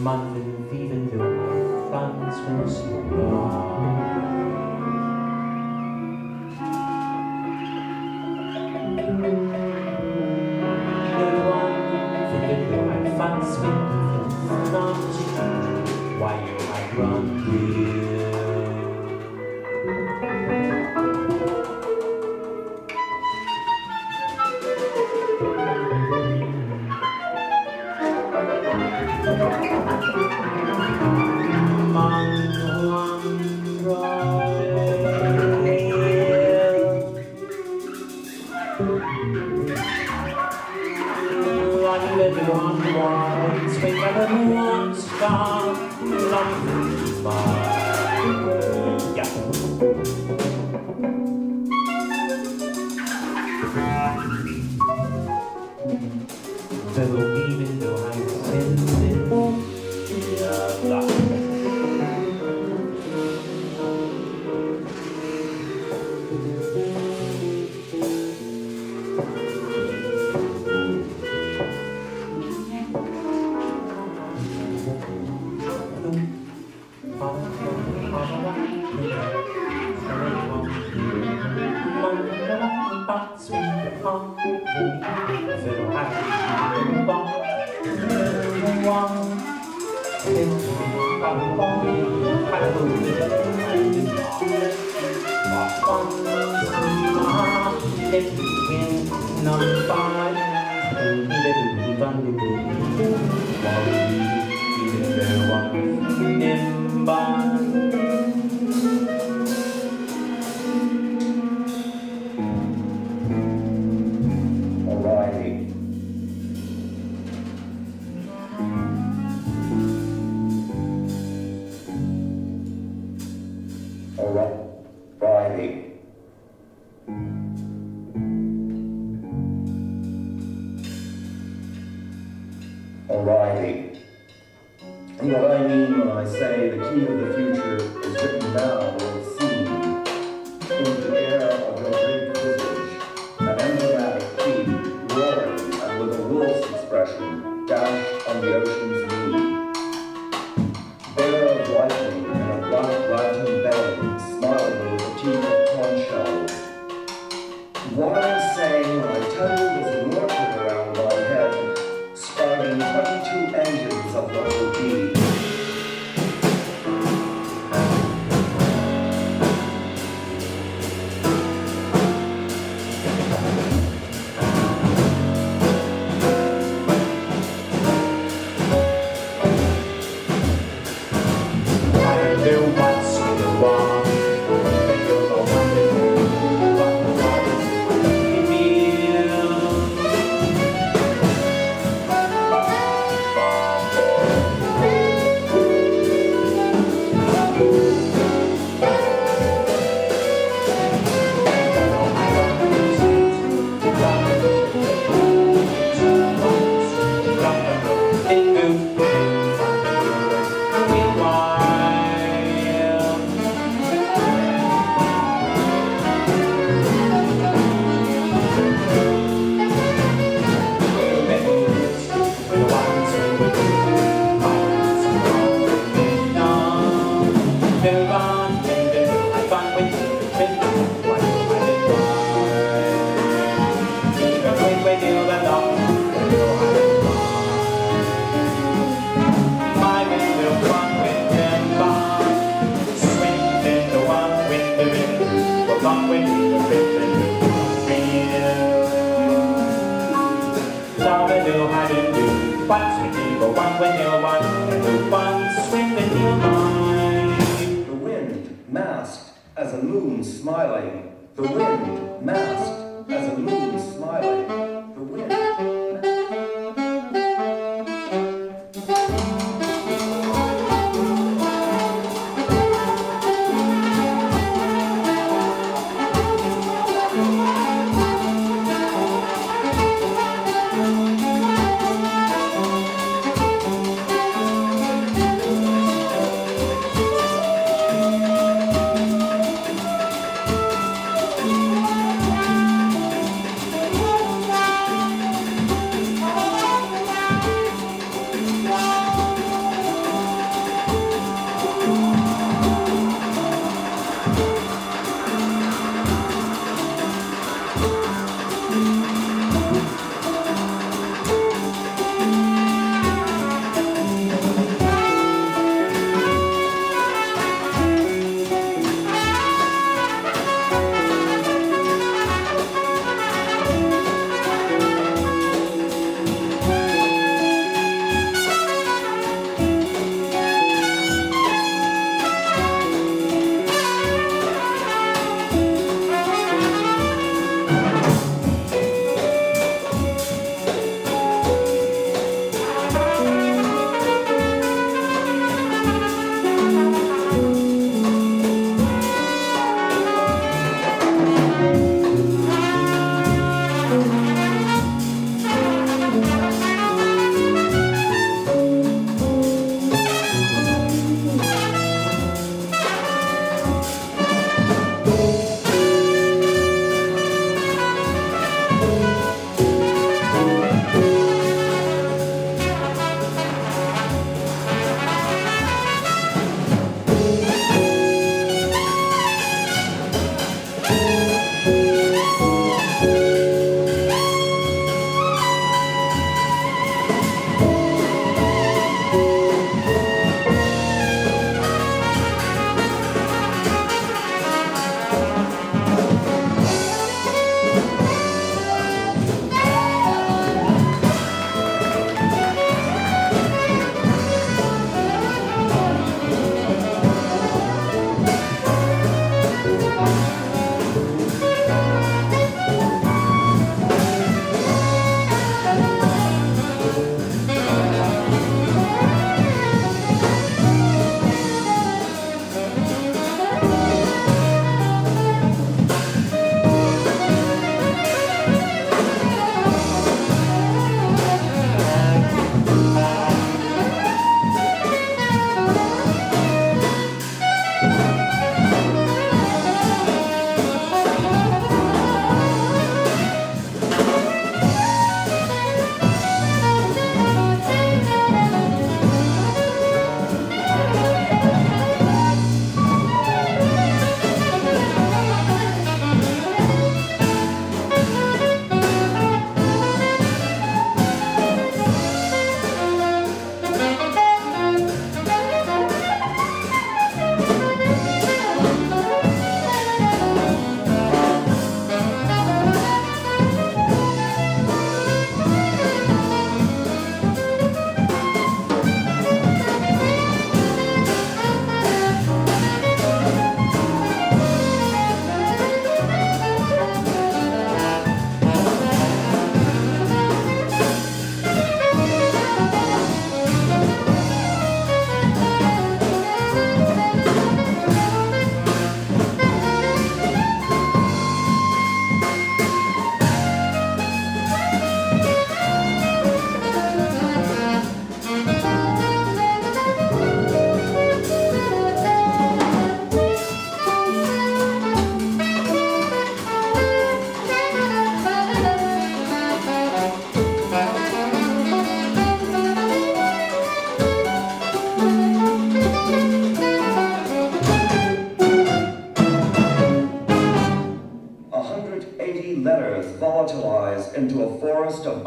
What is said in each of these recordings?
Mandeln wieben durch Pflanzensmund.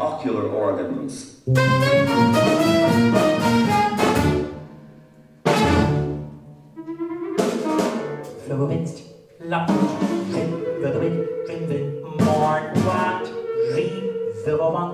ocular organs. Florist, lapp, rhythmic, morn, wat, verwangen,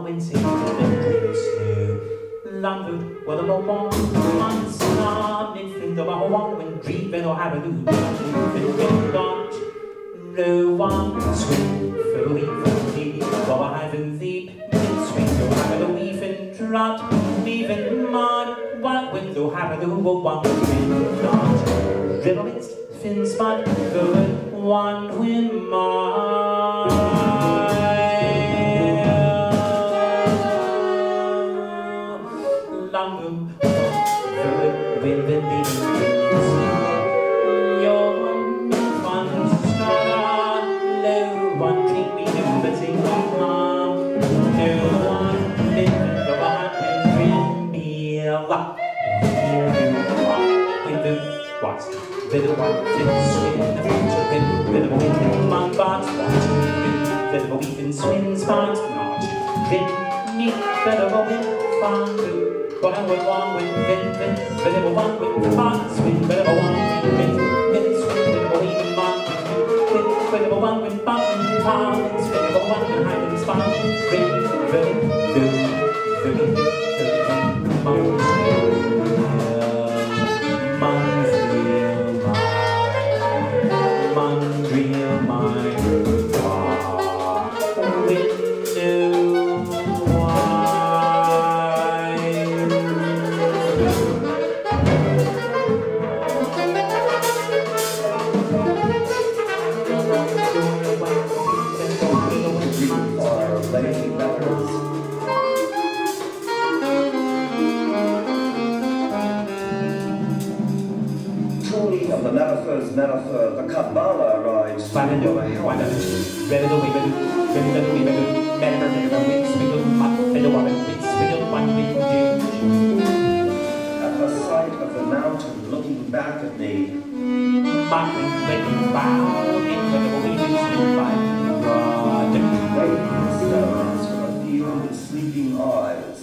Landwood, what a moment, once not in front of a woman, dreaming or have a loop, not no one swing, fully, while I have a leap, swing, or have a leaf and trot, even mud, what window have a loop, one win, not ribbons, fin spot, good, one win, Little one fits swing the future in little wind man but little weeping swing spots not rin me little wind fun what I would want with vin little one with the spots win little one with vin swing little weeping man with little one with button palms little one with hiding spots rin Metaphor, the Kabbalah rides through your health. At the sight of the mountain looking back at me, radiant stones from a field of sleeping eyes.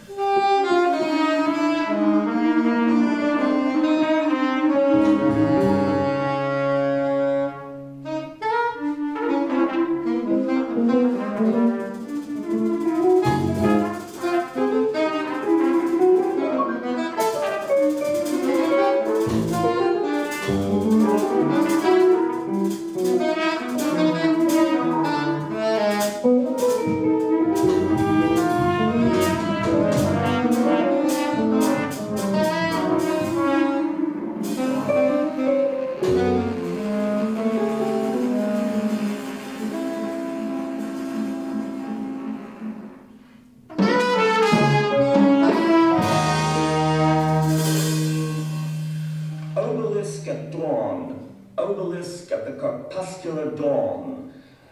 Obelisk at the crepuscular dawn.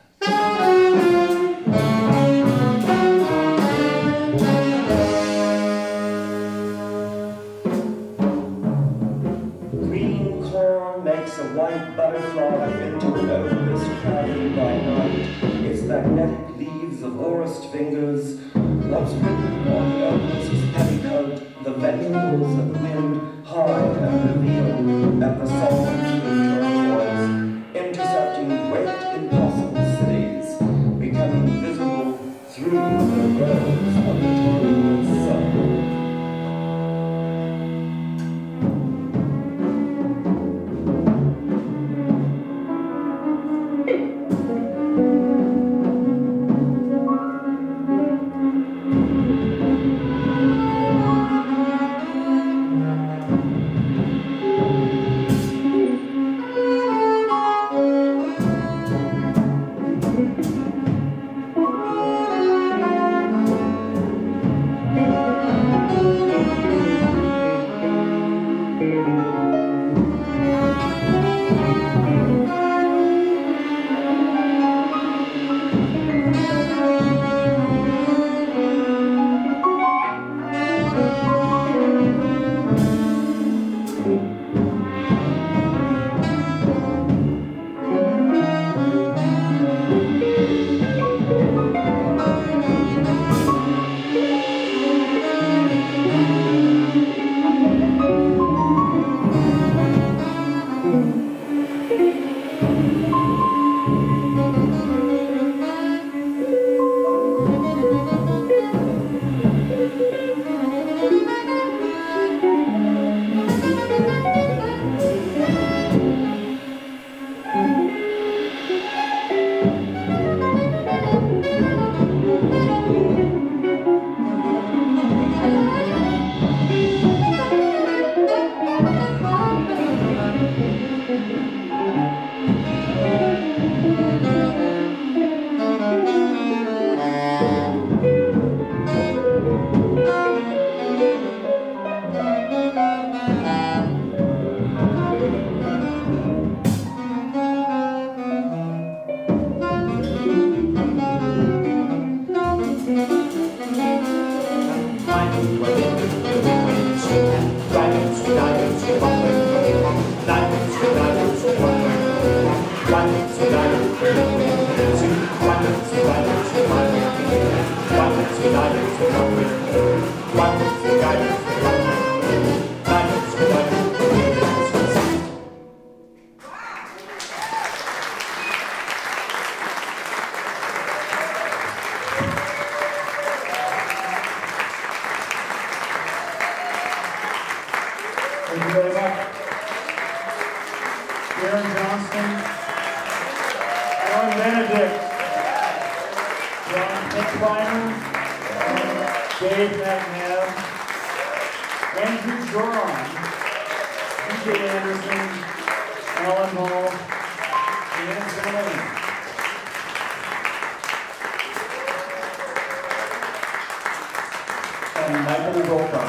Green corn makes a white butterfly into an obelisk traveling by night. Its magnetic leaves of orist fingers. What's written on the obelisk's petticoat, the vegetables of the wind hide and reveal at the song intercepting great impossible cities, becoming visible through the rows of the eternal sun. Thank you very much. Darren Johnston, Lorin Benedict, Finkbeiner, MacNab, Andrew Joron, Vijay Anderson, and Zemelman. And Michael Wilcox.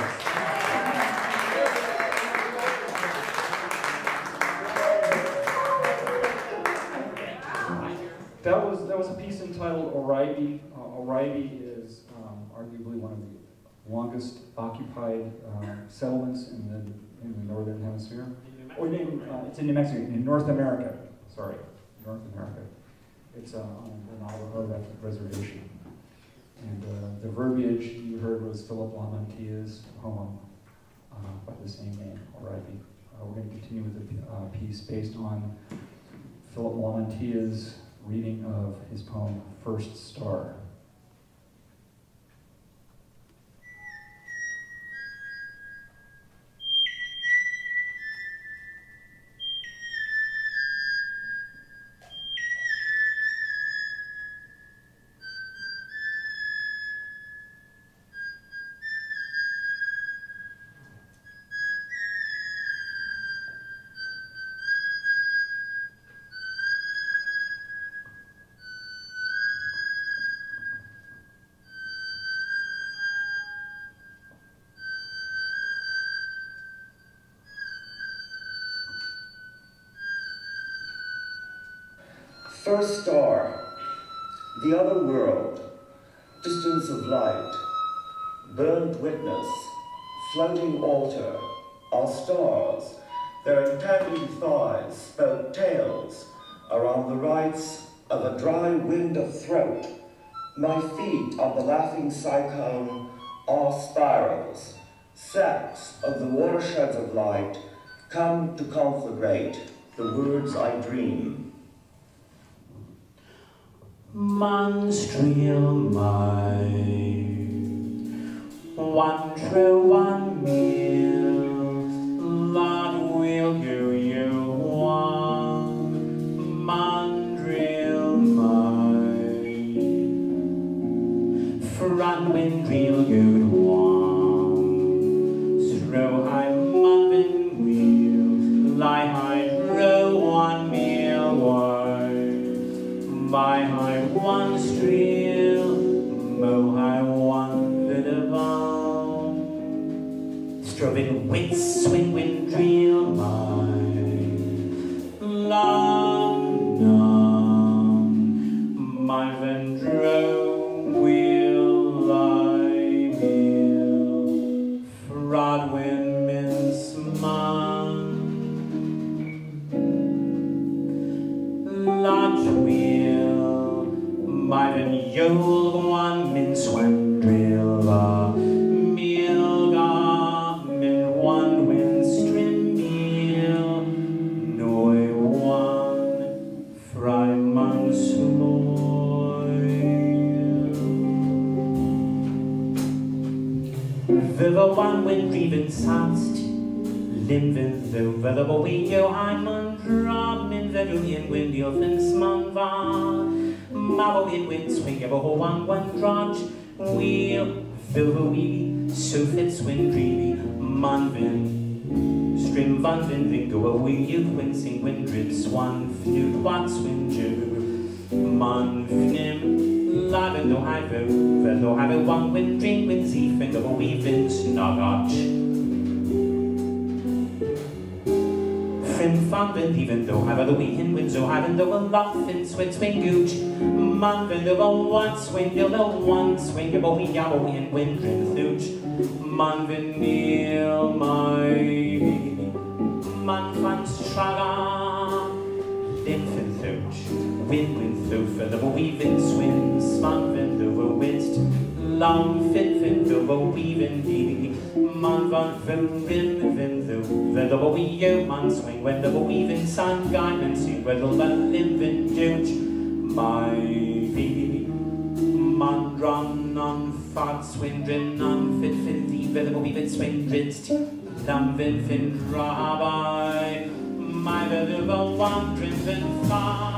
That was a piece entitled Oribe. Oribe is arguably one of the longest occupied settlements in the northern hemisphere. It's in New Mexico, in North America. Sorry, North America. It's on the Navajo reservation. And the verbiage you heard was Philip Lamantia's poem by the same name, Oribe. We're going to continue with a piece based on Philip Lamantia's reading of his poem, First Star. First star, the other world, distance of light, burnt witness, floating altar, are stars, their entangling thighs spoke tales around the rites of a dry wind of throat. My feet on the laughing cyclone are spirals, sacks of the watersheds of light come to conflagrate the words I dream. Monstrial my one true 1 meal, Lord will go you one mandrill my front wind drill good one throw high muffin wheel lie high row 1 meal wide by high 1 streel, mow high 1 bit of on. Strobing wits, swing wind drill my long numb. My vendrome will lie meal, fraud wind mince man. Lodge wheel. Myden yol 1 min swan drill milga min 1 wind strim meal noi 1 fry mansoy viva 1 wind driven sast limvin though we yo I'm drop min vedulian wind yo fins man va Marrow in wind swing ever 1 drudge wheel fill the wheel so fits wind dreamy manvin strim van vin go away you quincing wind drips 1 flute what's wind jew man fnim laven no have no have 1 wind dream wind z finger weaving snogotch and fun, and even though have the wind wind so having the laugh and sweat swing gooch. Man, when the one swing, the one swing, the boy yabbo and wind and thooch. Man, when near my man van straga, infant thooch. Wind thoof, for the weaving swims, man, when the winst. Lang fin the weaving dee. Man van vim the boy man swing when the weaving sun guide and see where the living judge. My man run on fat swindrin on fit the weaving swing drinst. Lam fin rabbi. My little wandering fin far.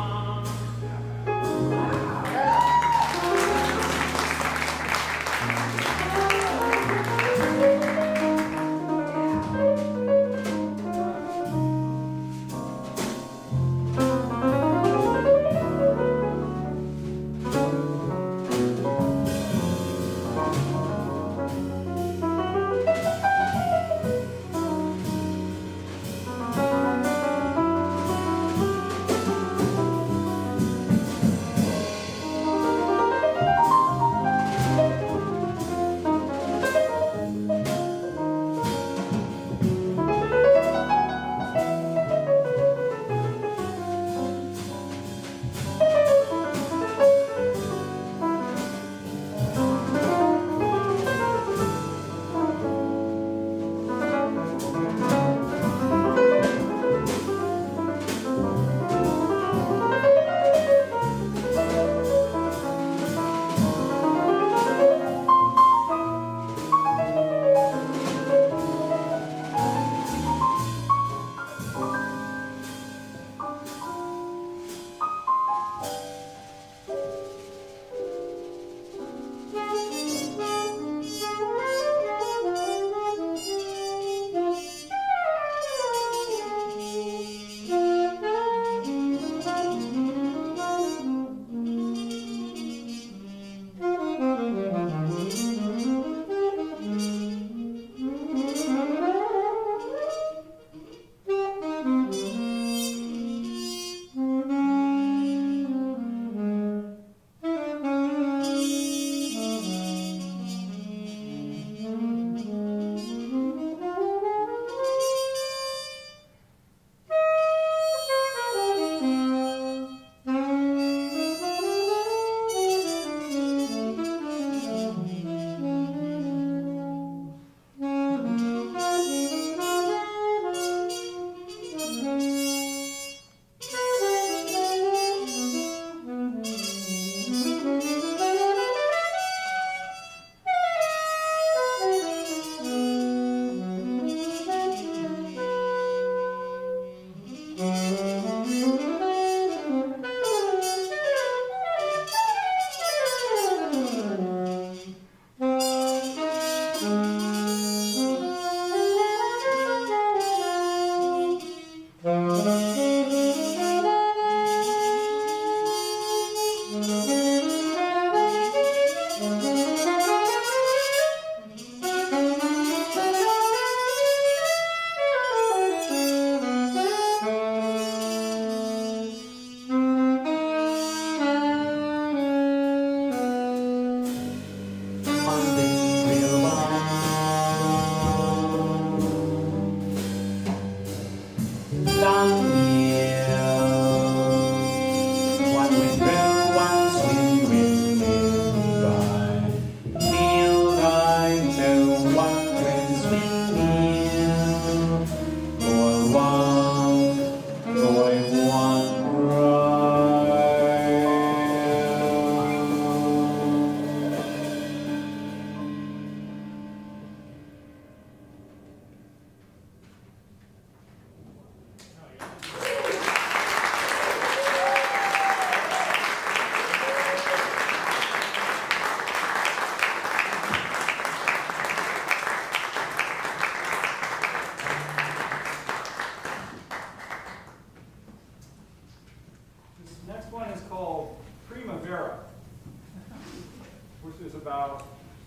about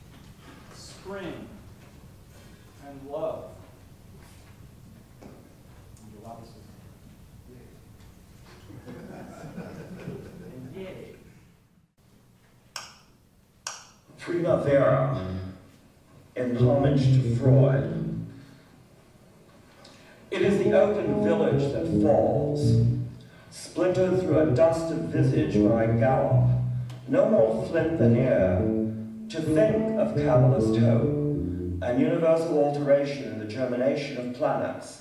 spring and love. Primavera, in homage to Freud. It is the open village that falls, splintered through a dusted visage where I gallop, no more flint than air, to think of cabalist hope, and universal alteration in the germination of planets.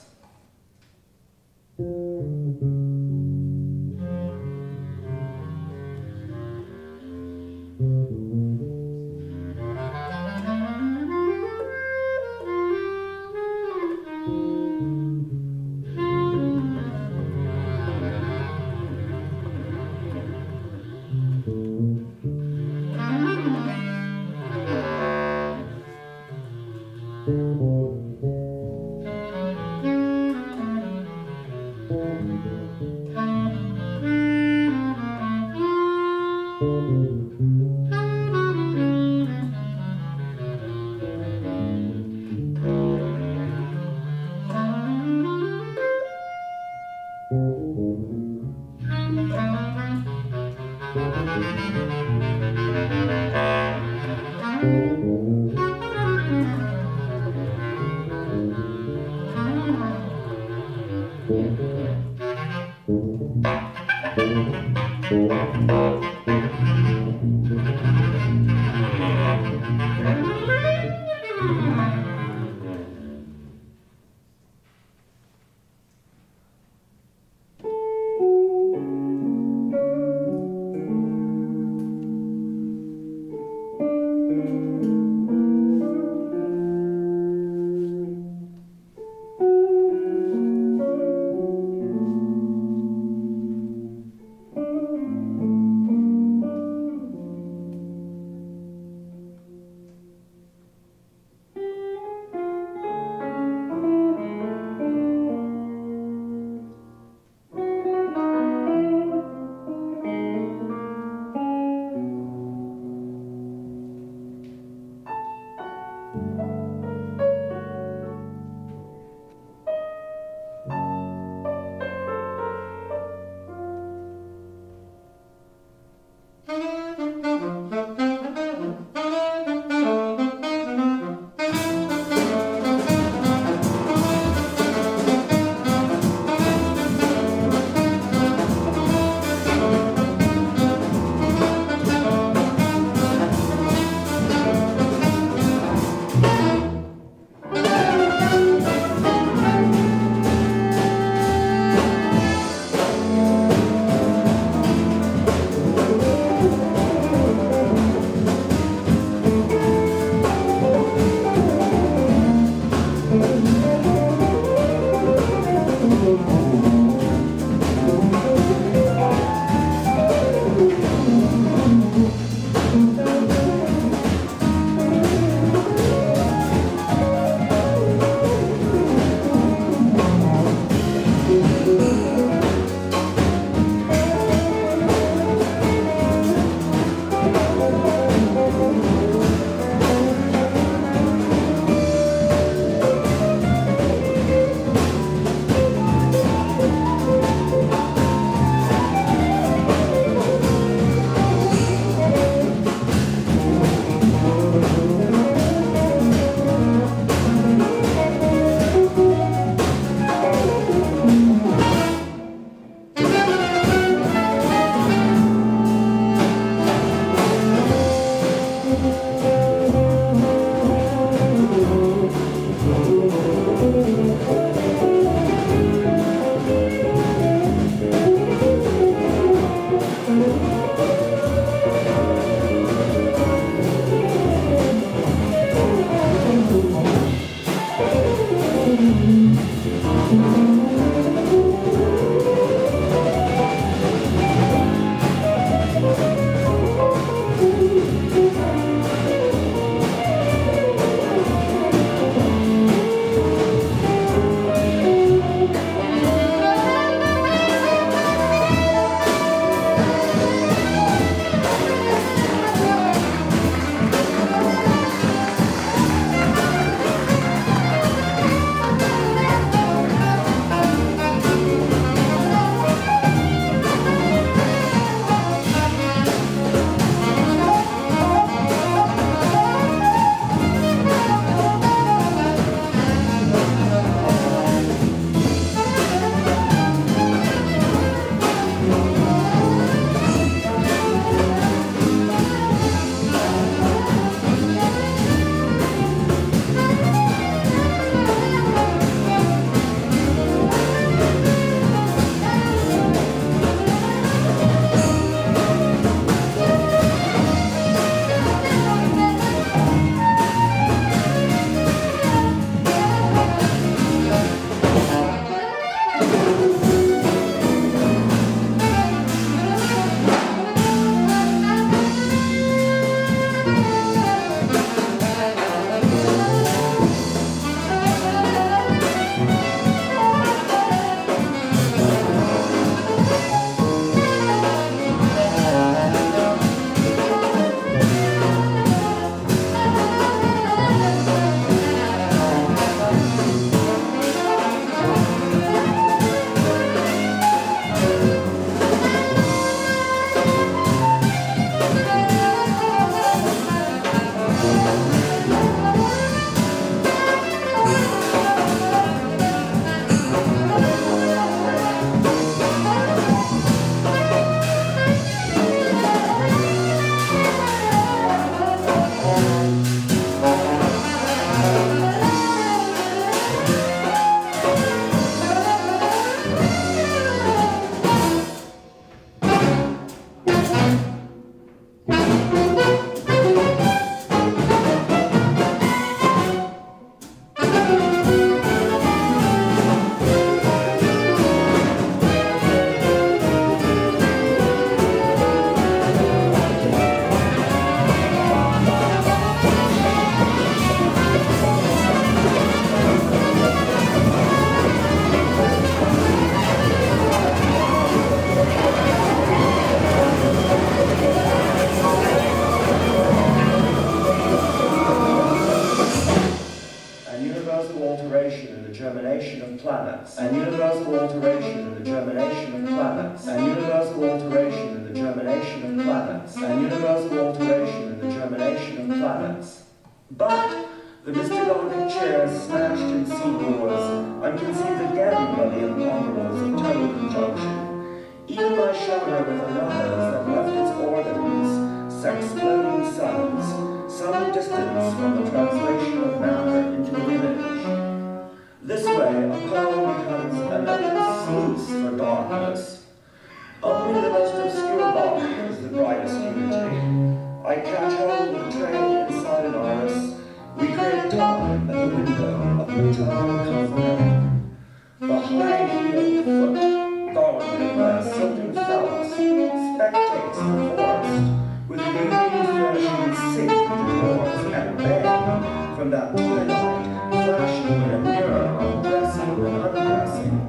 germination of planets, and universal alteration in the germination of planets, and universal alteration in the germination of planets, and universal alteration in the germination of planets. But the mystical chair smashed in C-chords, unconceived again by the imponderables of tonal conjunction. Even my shower with another's that left its organs, sex-floating suns, some distance from the translation of matter into an image. This way, a poem becomes an endless sluice for darkness. Only the most obscure body is the brightest unity. I catch hold of a train inside an iris. We create time at the window of the eternal cosmetics. The high-heeled foot, guarded by a silken phallus, spectates the forest, with a unique furnishing sink to doors and bang from that twilight, flashing in a mirror of dressing and undressing.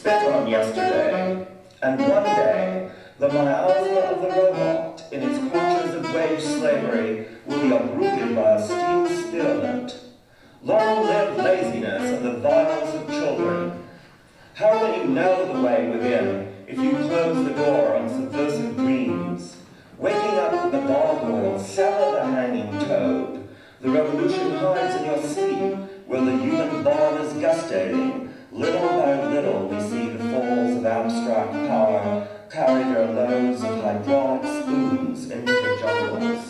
spit on yesterday, and one day, the miasma of the robot, in its clutches of wage slavery, will be uprooted by a steam spearmint. Long live laziness and the violence of children. How will you know the way within if you close the door on subversive dreams? Waking up with the boggle, sever the hanging toad. The revolution hides in your sleep, where the human bomb is gestating. Little by little we see the falls of abstract power carry their loads of hydraulic spoons into the jungles.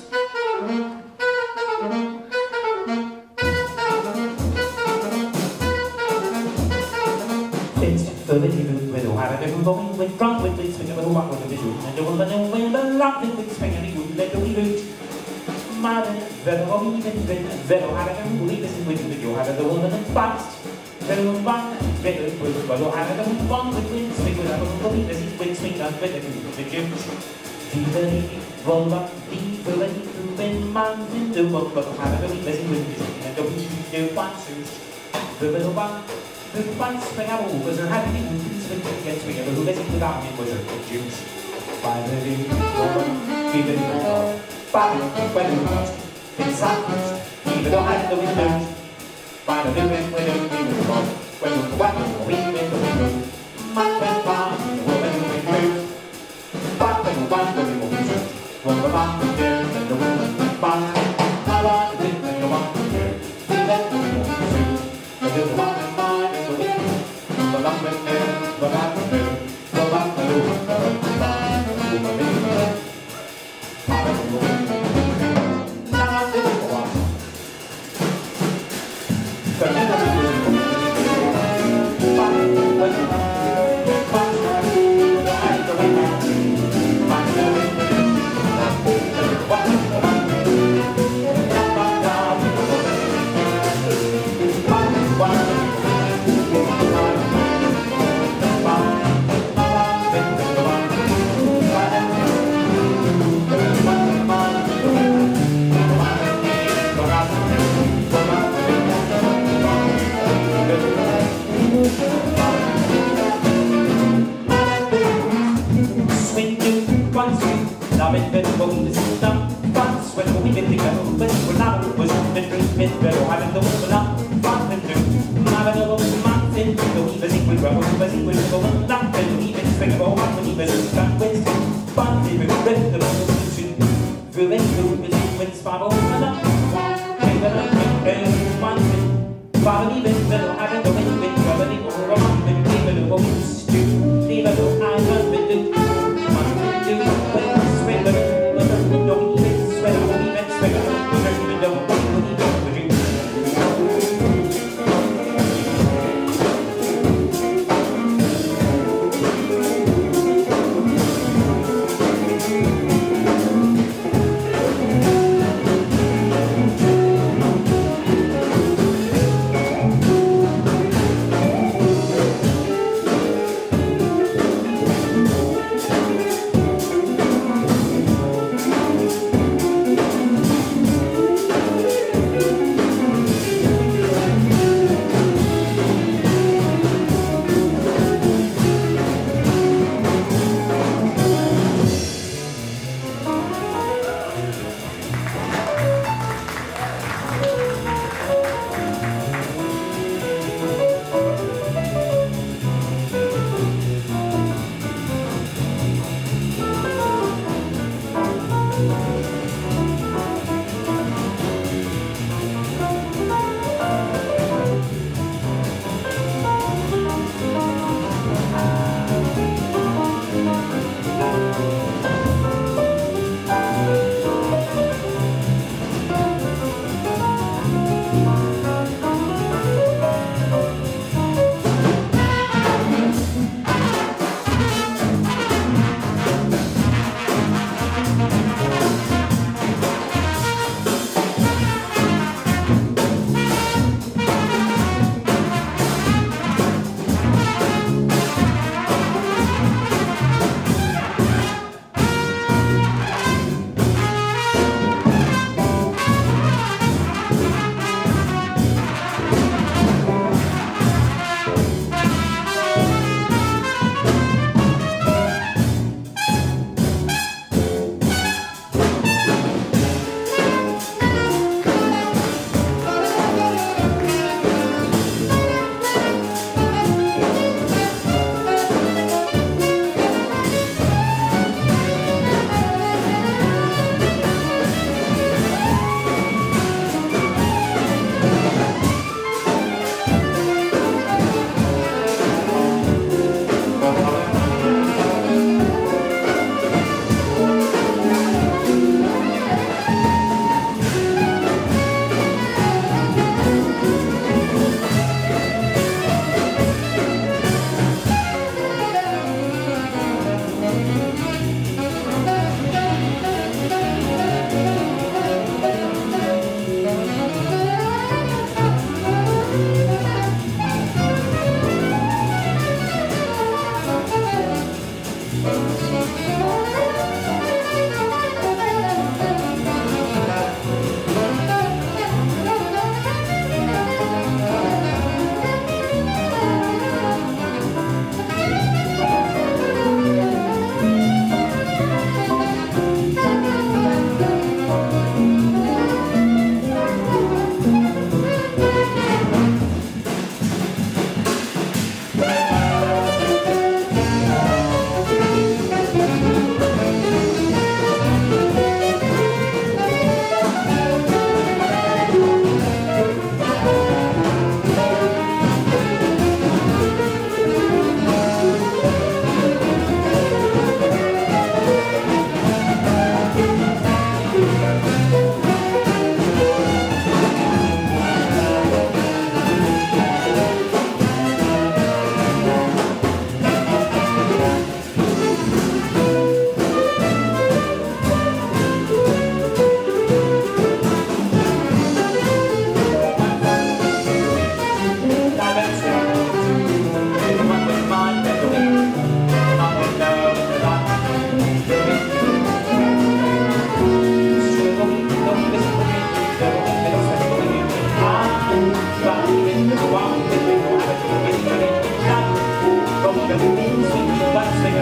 With drum with this swing of a walk with a visual, and the woman with a lot with swing and he would let the wee boot. Madden, Vettel, even Vettel, had a believe this is with you had the woman and fast. Vettel, Vettel, with the bottle, had a one with wind swing with a believe this is with swing and with the juice. Deeply, roll up, deeply, in mountain, the book, but had a believe this is with you and the wee do one suit. The little one. The fights spring out was her having it with swing against swing, and who basically without it was her juice. By the day, even the dog, by the when it was, it's silence, even though I had the windows. By the living window, even the dog, when the weapon, we in the window. My friend, the woman who went through. But when the one will be more music, when the man was there, and the woman went by. I want to live and the one was there, we let the woman through. And the one in mind is the window. The long with there, the back with there, the back with there, the back with there.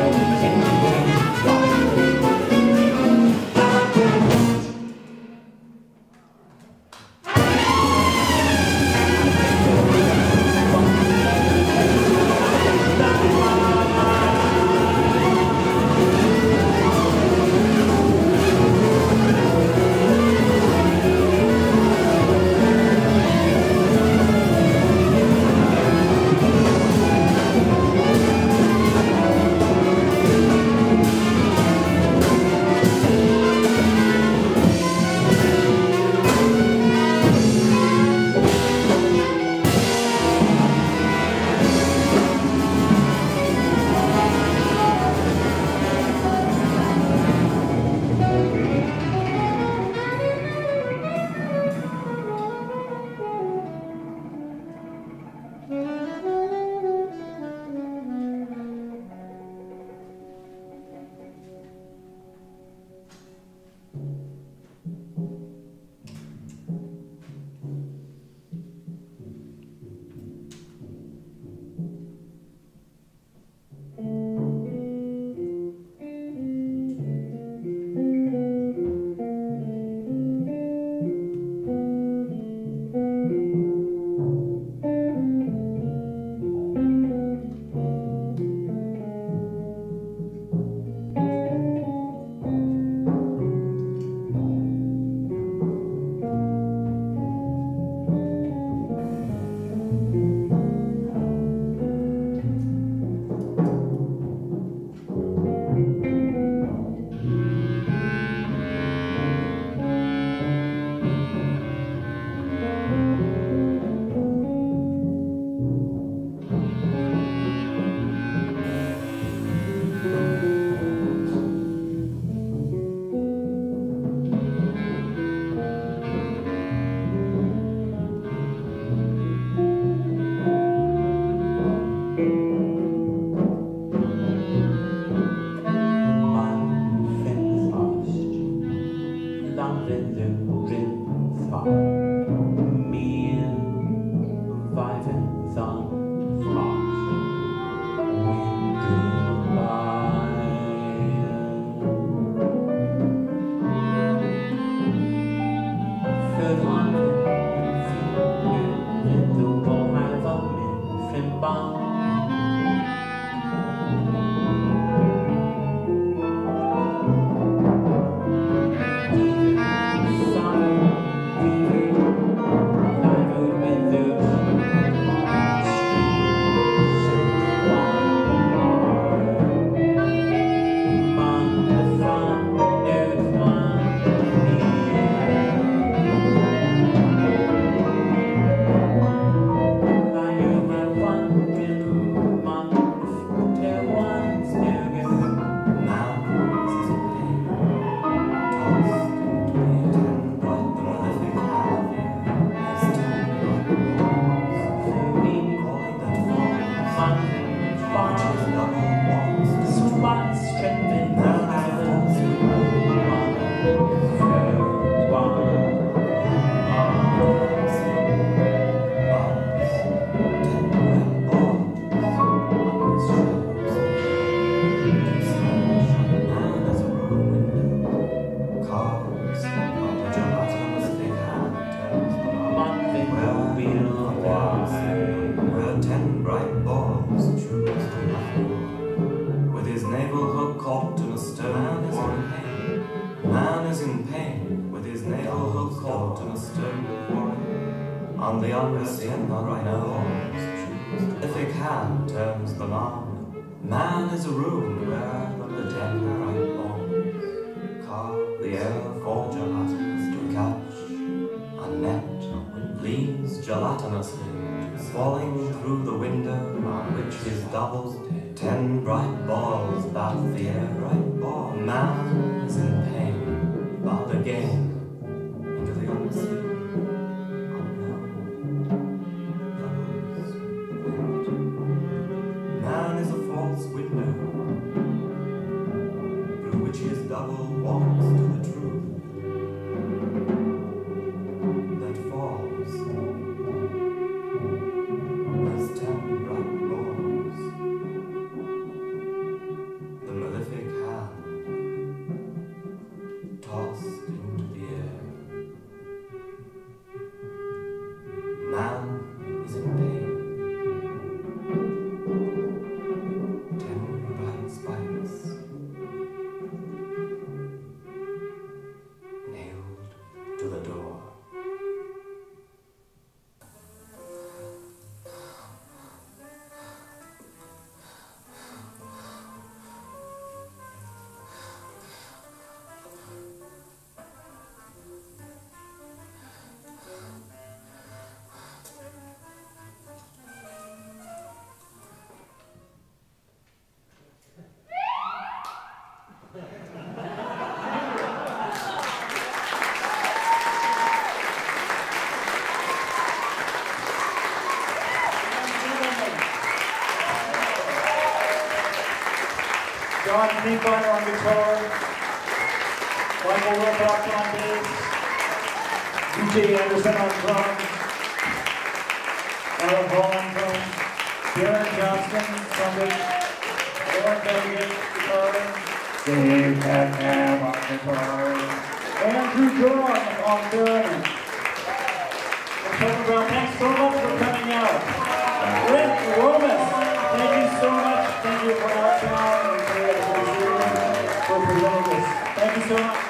On the understand right now, if a hand turns the knob, man is a room where the dead are born. Carve the air for gelatinous to catch a net, leans gelatinously, falling through the window on which is doubled 10 bright balls bat the air. Bright ball. Man is in pain, but again into the unseen. Man is a false window through which his double walks to the truth that falls as 10 bright balls. John Finkbeiner on guitar, Michael Wilcox on bass, Vijay Anderson on drums, Lorin drums, Darren Johnston trumpet, Lorin Benedict guitar, MacNab on guitar, Andrew Joron on theremin. Sheldon Brown, thanks so much for coming out. Rick Romas, thank you so much. Thank you for Outsound and for presenting this. Thank you so much.